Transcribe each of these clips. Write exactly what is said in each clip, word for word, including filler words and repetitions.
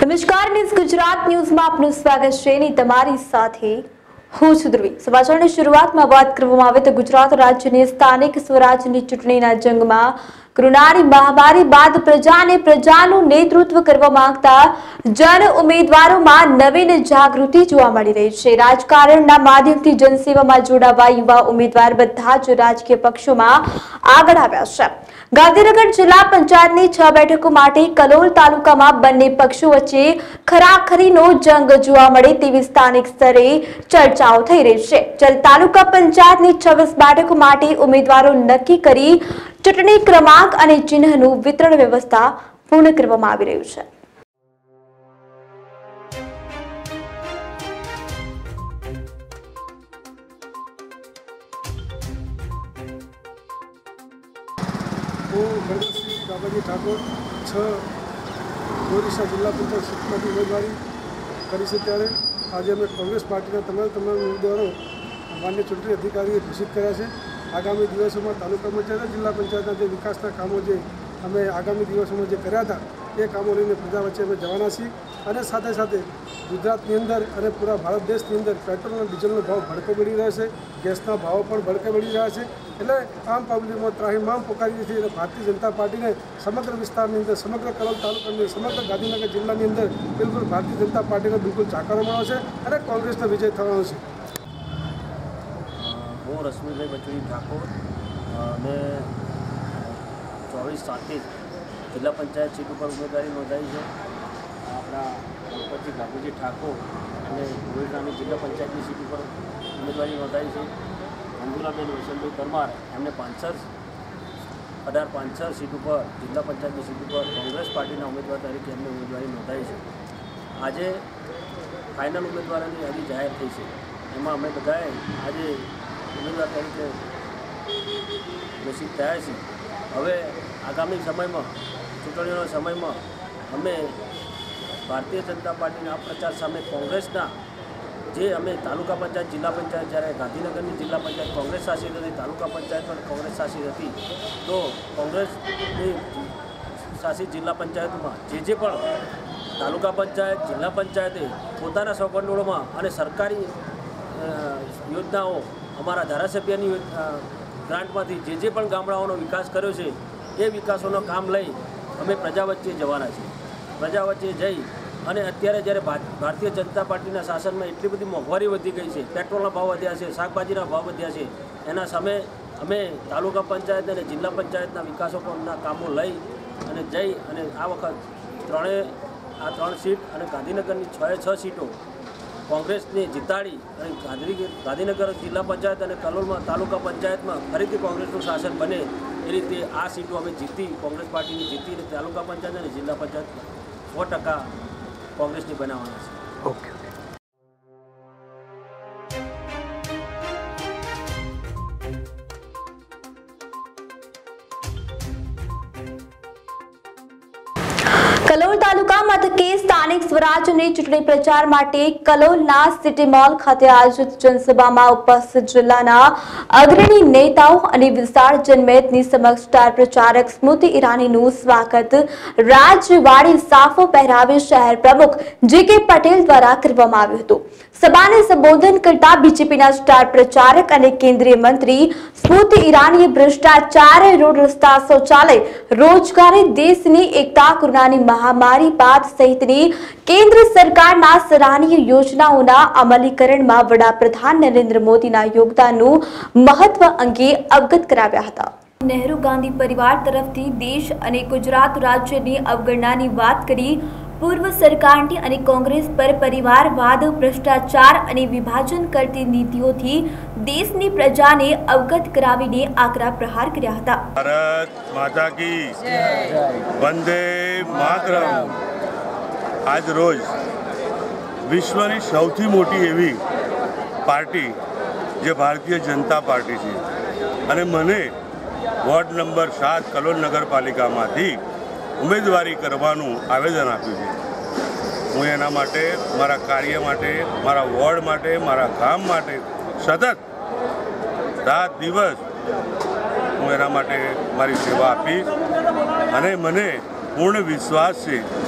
નમસ્કાર, ન્યૂઝ ગુજરાત ન્યૂઝમાં આપનું સ્વાગત છે અને તમારી સાથે હું છું ધ્રુવી। સમાચારની શરૂઆતમાં વાત કરવામાં આવે તો ગુજરાત રાજ્યની સ્થાનિક સ્વરાજની ચૂંટણીના જંગમાં કોરોનાની મહામારી બાદ પ્રજાને પ્રજાનું નેતૃત્વ કરવા માંગતા જન ઉમેદવારોમાં નવીન જાગૃતિ જોવા મળી રહી છે। રાજકારણના માધ્યમથી જનસેવામાં જોડાવા યુવા ઉમેદવાર બધા જ રાજકીય પક્ષોમાં આગળ આવ્યા છે। ગાંધીનગર જિલ્લા પંચાયતની છ બેઠકો માટે કલોલ તાલુકામાં બંને પક્ષો વચ્ચે ખરાખરીનો જંગ જોવા મળે તેવી સ્થાનિક સ્તરે ચર્ચાઓ થઈ રહી છે। જ્યારે તાલુકા પંચાયતની છવ્વીસ બેઠકો માટે ઉમેદવારો નક્કી કરી ચૂંટણી ક્રમાંક અને ચિહ્નનું વિતરણ વ્યવસ્થા પૂર્ણ કરવામાં આવી રહ્યું છે। ગણેશસિંહ બાબાજી ઠાકોર છ ઓડિશા જિલ્લા પંચાયત સીટમાંથી ઉમેદવારી કરી છે। ત્યારે આજે અમે કોંગ્રેસ પાર્ટીના તમામ તમામ ઉમેદવારો માન્ય ચૂંટણી અધિકારીએ ઘોષિત કર્યા છે। આગામી દિવસોમાં તાલુકા પંચાયત જિલ્લા પંચાયતના જે વિકાસના કામો જે અમે આગામી દિવસોમાં જે કર્યા હતા એ કામો લઈને પ્રજા વચ્ચે અમે જવાના છીએ। અને સાથે સાથે ગુજરાતની અંદર અને પૂરા ભારત દેશની અંદર પેટ્રોલ અને ડીઝલનો ભાવ ભડકો બળી રહ્યો છે, ગેસના ભાવો પણ ભડકે બળી રહ્યા છે। એટલે આમ પબ્લિકમાં ત્રાહિમામ પોકારી છે। એટલે ભારતીય જનતા પાર્ટીને સમગ્ર વિસ્તારની અંદર, સમગ્ર કલોલ તાલુકાની, સમગ્ર ગાંધીનગર જિલ્લાની અંદર બિલકુલ ભારતીય જનતા પાર્ટીને બિલકુલ જાકારો મળ્યો છે અને કોંગ્રેસનો વિજય થવાનો છે। હું રશ્મિભાઈ બચુડી ઠાકોર અને ચોવીસ સાતથી જિલ્લા પંચાયત સીટ ઉપર ઉમેદવારી નોંધાઈ છે। આપણા ગણપતિ બાબુજી ઠાકોર અને ગોવિંદરાની જિલ્લા પંચાયતની સીટ ઉપર ઉમેદવારી નોંધાઈ છે। અંજુલાબેન વસંતભાઈ પરમાર એમને પાંસઠ અઢાર પાંસઠ સીટ ઉપર જિલ્લા પંચાયતની સીટ ઉપર કોંગ્રેસ પાર્ટીના ઉમેદવાર તરીકે એમને ઉમેદવારી નોંધાઈ છે। આજે ફાઇનલ ઉમેદવારોની યાદી જાહેર થઈ છે। એમાં અમે બધાએ આજે ઉમેદવાર તરીકે ઘોષિત થયા છીએ। હવે આગામી સમયમાં, ચૂંટણીઓના સમયમાં અમે ભારતીય જનતા પાર્ટીના પ્રચાર સામે કોંગ્રેસના જે અમે તાલુકા પંચાયત, જિલ્લા પંચાયત, જ્યારે ગાંધીનગરની જિલ્લા પંચાયત કોંગ્રેસ શાસિત હતી, તાલુકા પંચાયત પણ કોંગ્રેસ શાસિત હતી, તો કોંગ્રેસની શાસિત જિલ્લા પંચાયતમાં જે જે પણ તાલુકા પંચાયત, જિલ્લા પંચાયતે પોતાના સૌકંડોળમાં અને સરકારી યોજનાઓ, અમારા ધારાસભ્યની ગ્રાન્ટમાંથી જે જે પણ ગામડાઓનો વિકાસ કર્યો છે એ વિકાસોનો કામ લઈ અમે પ્રજા વચ્ચે જવાના છીએ। પ્રજા વચ્ચે જઈ અને અત્યારે જ્યારે ભારતીય જનતા પાર્ટીના શાસનમાં એટલી બધી મોંઘવારી વધી ગઈ છે, પેટ્રોલના ભાવ વધ્યા છે, શાકભાજીના ભાવ વધ્યા છે, એના સામે અમે તાલુકા પંચાયત અને જિલ્લા પંચાયતના વિકાસોના કામો લઈ અને જઈ અને આ વખત ત્રણે આ ત્રણ સીટ અને ગાંધીનગરની છ છ સીટો કોંગ્રેસને જીતાડી અને ગાંધી ગાંધીનગર જિલ્લા પંચાયત અને કલોલમાં તાલુકા પંચાયતમાં ફરીથી કોંગ્રેસનું શાસન બને એ રીતે આ સીટો અમે જીતી, કોંગ્રેસ પાર્ટીની જીતી અને તાલુકા પંચાયત અને જિલ્લા પંચાયત સો ટકા કોંગ્રેસની બનાવવાના છે। ઓકે। કલોલ તાલુકા મથકે સ્થાનિક સ્વરાજની ચૂંટણી પ્રચાર માટે કલોલના સિટી મોલ ખાતે આયોજિત જનસભામાં ઉપસ્થિત જિલ્લાના અગ્રણી નેતાઓ અને વિશાળ જનમેદની સમક્ષ સ્ટાર પ્રચારક સ્મૃતિ ઈરાનીનું સ્વાગત રાજવાડી સાફો પહેરાવી શહેર પ્રમુખ જે કે પટેલ દ્વારા કરવામાં આવ્યું હતું। સભાને સંબોધન કરતા બીજેપીના સ્ટાર પ્રચારક અને કેન્દ્રીય મંત્રી સ્મૃતિ ઈરાનીએ ભ્રષ્ટાચાર, રોડ રસ્તા, શૌચાલય, રોજગારી, દેશની એકતા, કોરોનાની મહામારી બાદ સહિતની કેન્દ્ર સરકારના સરાહનીય યોજનાઓના અમલીકરણમાં વડાપ્રધાન નરેન્દ્ર મોદીના યોગદાનનું મહત્વ અંગે અવગત કરાવ્યા હતા। નહેરુ ગાંધી પરિવાર તરફથી દેશ અને ગુજરાત રાજ્યની અવગણનાની વાત કરી પૂર્વ સરકારની અને કોંગ્રેસ પર પરિવારવાદ, ભ્રષ્ટાચાર અને વિભાજન કરતી નીતિઓથી દેશની પ્રજાને અવગત કરાવીને આકરા પ્રહાર કર્યા હતા। ભારત માતા કી જય, વંદે માતરમ। આજ રોજ વિશ્વની સૌથી મોટી એવી પાર્ટી જે ભારતીય જનતા પાર્ટી છે અને મને વોર્ડ નંબર સાત કલોલ નગરપાલિકામાંથી ઉમેદવારી કરવાનું આવેદન આપ્યું છે। હું એના માટે, મારા કાર્ય માટે, મારા વોર્ડ માટે, મારા ગામ માટે સતત રાત દિવસ હું એના માટે મારી સેવા આપીશ અને મને પૂર્ણ વિશ્વાસ છે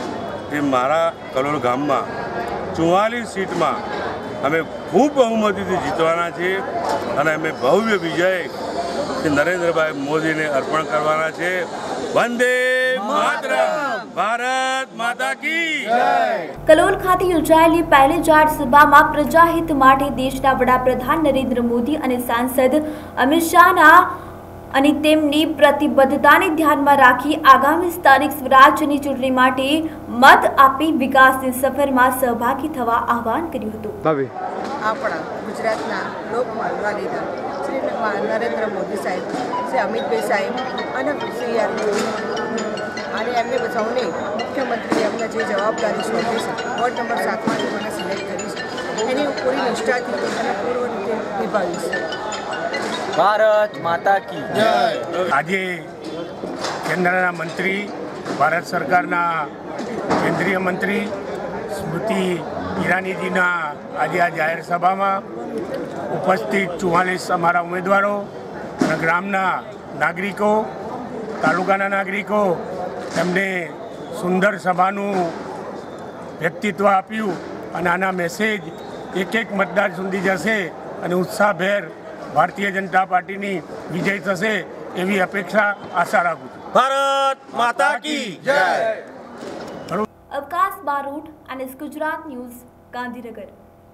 તે મારા કલોલ ગામમાં ચુમ્માલીસ સીટમાં અમે ખૂબ બહુમતીથી જીતવાના છીએ અને અમે ભવ્ય વિજય શ્રી નરેન્દ્રભાઈ મોદીને અર્પણ કરવાના છે. વંદે માતરમ, ભારત માતા કી જય. કલોલ ખાતે યોજાયેલી પહેલી જાહેર સભામાં પ્રજાહિત માટે દેશના વડાપ્રધાન નરેન્દ્ર મોદી અને સાંસદ અમિત શાહના અને તેમની પ્રતિબદ્ધતાને ધ્યાનમાં રાખી આગામી સ્થાનિક સ્વરાજ્યની ચૂંટણી માટે મત આપી વિકાસની સફરમાં સહભાગી થવા આહવાન કર્યું હતું. આપણા ગુજરાતના લોકમાનવા લીધા શ્રી નરેન્દ્ર મોદી સાહેબ, શ્રી અમિતભાઈ સાહેબ અને શ્રી આર મોદી અને એમને સૌને મુખ્યમંત્રી એમને જે જવાબદારી સોંપી છે, વોર્ડ નંબર સાતમાંથી મને સિલેક્ટ કરી છે, એની પૂરી નિષ્ઠાથી અને પૂર્વ રીતે નિભાવીશ. ભારત માતા કી જય. આજે કેન્દ્રના મંત્રી, ભારત સરકારના કેન્દ્રીય મંત્રી સ્મૃતિ ઈરાનીજીના આજે આ જાહેર સભામાં ઉપસ્થિત ચુમ્માલીસ અમારા ઉમેદવારો અને ગ્રામના નાગરિકો, તાલુકાના નાગરિકો એમને સુંદર સભાનું વ્યક્તિત્વ આપ્યું અને આના મેસેજ એક એક મતદાર સુધી જશે અને ઉત્સાહભેર ભારતીય જનતા પાર્ટીની વિજય થશે એવી અપેક્ષા, આશા રાખું છું. ભારત માતા કી જય. અવકાશ બારોટ અને ગુજરાત ન્યૂઝ, ગાંધીનગર.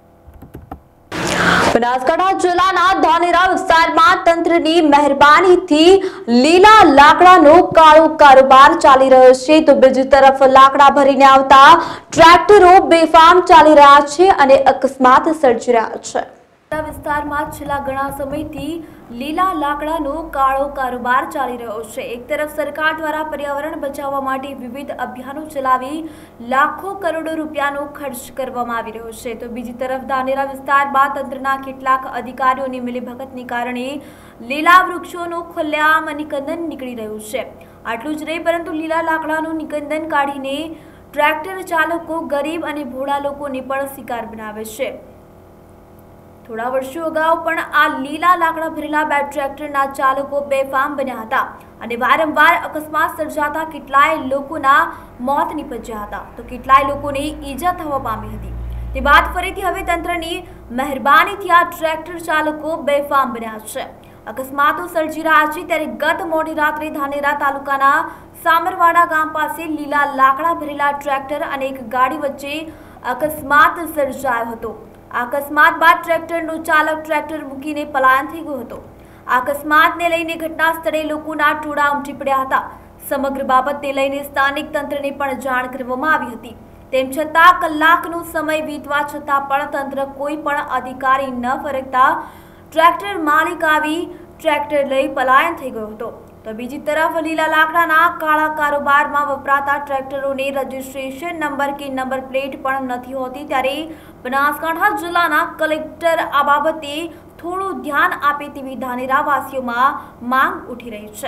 બનાસકાંઠા જિલ્લાના ધાનેરા વિસ્તારમાં તંત્રની મહેરબાનીથી લીલા લાકડાનો કાળો કારોબાર ચાલી રહ્યો છે, તો બીજી તરફ લાકડા ભરીને આવતા ટ્રેક્ટરો બેફામ ચાલી રહ્યા છે અને અકસ્માત સર્જી રહ્યા છે. વિસ્તારમાં છેલ્લા ઘણા સમયથી લીલા લાકડાનો કાળો કારોબાર ચાલી રહ્યો છે. એક તરફ સરકાર દ્વારા પર્યાવરણ બચાવવા માટે વિવિધ અભિયાનો ચલાવી લાખો કરોડો રૂપિયાનો ખર્ચ કરવામાં આવી રહ્યો છે, તો બીજી તરફ ધાનેરા વિસ્તારમાં તંત્રના કેટલાક અધિકારીઓની મિલીભગતને કારણે લીલા વૃક્ષોનું ખુલ્લેઆમ નિકંદન નીકળી રહ્યું છે. આટલું જ નહીં, પરંતુ લીલા લાકડાનું નિકંદન કાઢીને ટ્રેક્ટર ચાલકો ગરીબ અને ભોળા લોકોને પણ શિકાર બનાવે છે. થોડા વર્ષો અગાઉ પણ આ લીલા લાકડા ભરેલા બે ટ્રેક્ટરના ચાલકો બેફામ બન્યા હતા અને વારંવાર અકસ્માત સર્જાતા કેટલાય લોકોના મોત નીપજ્યા હતા, તો કેટલાય લોકોને ઈજા થવા પામી હતી. તે બાદ ફરીથી હવે તંત્રની મહેરબાનીથી આ ટ્રેક્ટર ચાલકો બેફામ બન્યા છે, અકસ્માતો સર્જી રહ્યા છે. ત્યારે ગત મોડી રાત્રે ધાનેરા તાલુકાના સામરવાડા ગામ પાસે લીલા લાકડા ભરેલા ટ્રેક્ટર અને એક ગાડી વચ્ચે અકસ્માત સર્જાયો હતો. અકસ્માત બાદ ટ્રેક્ટરનો ચાલક ટ્રેક્ટર મૂકીને પલાયન થઈ ગયો હતો. અકસ્માતને લઈને ઘટના સ્થળે લોકોના ટોળા ઉમટી પડ્યા હતા. સમગ્ર બાબતને લઈને સ્થાનિક તંત્રને પણ જાણ કરવામાં આવી હતી. તેમ છતાં કલાકનો સમય વીતવા છતાં પણ તંત્ર કોઈ પણ અધિકારી ન ફરકતા ટ્રેક્ટર માલિક આવી ટ્રેક્ટર લઈ પલાયન થઈ ગયો હતો. તો બીજી તરફ લીલા લાકડાના કાળા કારોબારમાં વપરાતા ટ્રેક્ટરોને રજીસ્ટ્રેશન નંબર કે નંબર પ્લેટ પણ નથી હોતી. ત્યારે બનાસકાંઠા જિલ્લાના કલેક્ટર આ બાબતે થોડું ધ્યાન આપે તેવી ધાનેરા વાસીઓમાં માંગ ઉઠી રહી છે.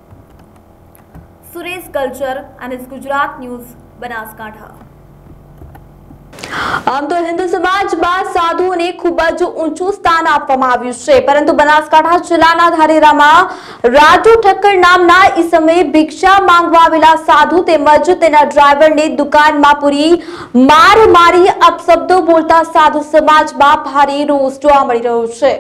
સુરેશ કલ્ચર અને ગુજરાત ન્યૂઝ, બનાસકાંઠા. આમ તો હિન્દુ સમાજમાં સાધુઓને ખૂબ જ ઊંચું સ્થાન આપવામાં આવ્યું છે, પરંતુ બનાસકાંઠા જિલ્લાના ધાનેરામાં રાજુ ઠક્કર નામના ઈસમે ભિક્ષા માંગવા આવેલા સાધુ તેમજ તેના ડ્રાઈવરને દુકાનમાં પૂરી માર મારી અપશબ્દો બોલતા સાધુ સમાજમાં ભારે રોષ જોવા મળી રહ્યો છે.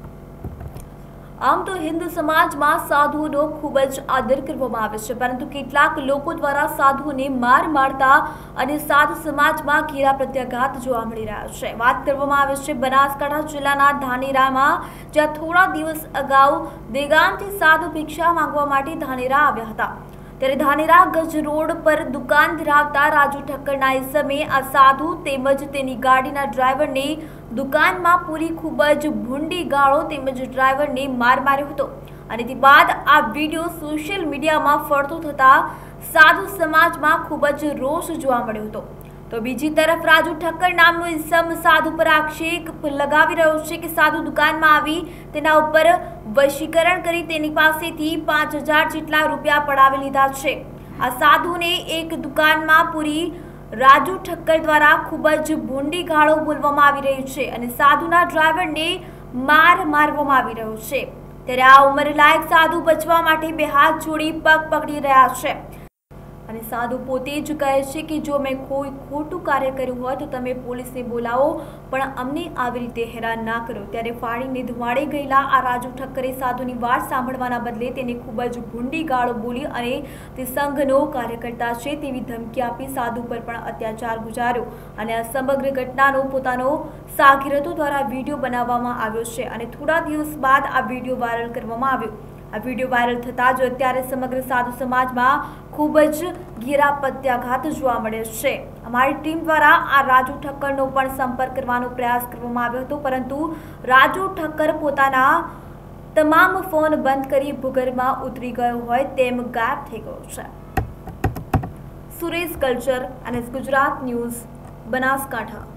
આમ તો હિન્દુ સમાજમાં સાધુઓનો ખૂબ જ આદર કરવામાં આવે છે, પરંતુ કેટલાક લોકો દ્વારા સાધુઓને માર મારતા અને સાધુ સમાજમાં ઘેરા પ્રત્યાઘાત જોવા મળી રહ્યા છે. વાત કરવામાં આવે છે બનાસકાંઠા જિલ્લાના ધાનેરામાં, જ્યાં થોડા દિવસ અગાઉ દેગામથી સાધુ ભિક્ષા માંગવા માટે ધાનેરા આવ્યા હતા. ત્યારે ધાનેરા ગજ રોડ પર દુકાન ધરાવતા રાજુ ઠક્કરના ઈસમે આ સાધુ તેમજ તેની ગાડીના ડ્રાઈવરને દુકાનમાં પૂરી ખૂબ જ ભૂંડી ગાળો તેમજ ડ્રાઈવરને માર માર્યો હતો અને તે બાદ આ વિડીયો સોશિયલ મીડિયામાં ફરતો થતા સાધુ સમાજમાં ખૂબ જ રોષ જોવા મળ્યો હતો. તો બીજી તરફ રાજુ ઠક્કર નામનો ઈસમ સાધુ પર આક્ષેપ લગાવી રહ્યો છે કે સાધુ દુકાનમાં આવી તેના ઉપર વશીકરણ કરી તેની પાસેથી પાંચ હજાર જેટલા રૂપિયા પડાવી લીધા છે. આ સાધુને એક દુકાનમાં પૂરી રાજુ ઠક્કર દ્વારા ખૂબ જ ભૂંડી ગાળો બોલવામાં આવી રહી છે અને સાધુના ડ્રાઈવરને માર મારવામાં આવી રહ્યો છે. ત્યારે આ ઉંમરલાયક સાધુ બચવા માટે બે હાથ જોડી પગ પકડી રહ્યા છે અને સાધુ પોતે જ કહે છે કે જો મેં કોઈ ખોટું કાર્ય કર્યું હોય તો તમે પોલીસને બોલાવો, પણ અમને આવી રીતે હેરાન ના કરો। ત્યારે ફાડીને ધુમાડે ગયેલા આ રાજુ ઠક્કરે સાધુની વાત સાંભળવાના બદલે તેને ખૂબ જ ભૂંડી ગાળો બોલી અને તે સંઘનો કાર્યકર્તા છે તેવી ધમકી આપી સાધુ પર પણ અત્યાચાર ગુજાર્યો। અને આ સમગ્ર ઘટનાનો પોતાનો સાગીરતો દ્વારા વિડીયો બનાવવામાં આવ્યો છે અને થોડા દિવસ બાદ આ વિડીયો વાયરલ કરવામાં આવ્યો। આ વિડીયો વાયરલ થતાં જ અત્યારે સમગ્ર સાધુ સમાજમાં ખૂબ જ ઘેરા પ્રત્યાઘાત જોવા મળે છે। અમારી ટીમ દ્વારા આ રાજુ ઠક્કરનો પણ સંપર્ક કરવાનો પ્રયાસ કરવામાં આવ્યો હતો, પરંતુ રાજુ ઠક્કર પોતાના તમામ ફોન બંધ કરી ભૂગર્ભમાં ઉતરી ગયો હોય તેમ ગાયબ થઈ ગયો છે। સુરેશ કલ્ચર અને ગુજરાત ન્યૂઝ, બનાસકાંઠા।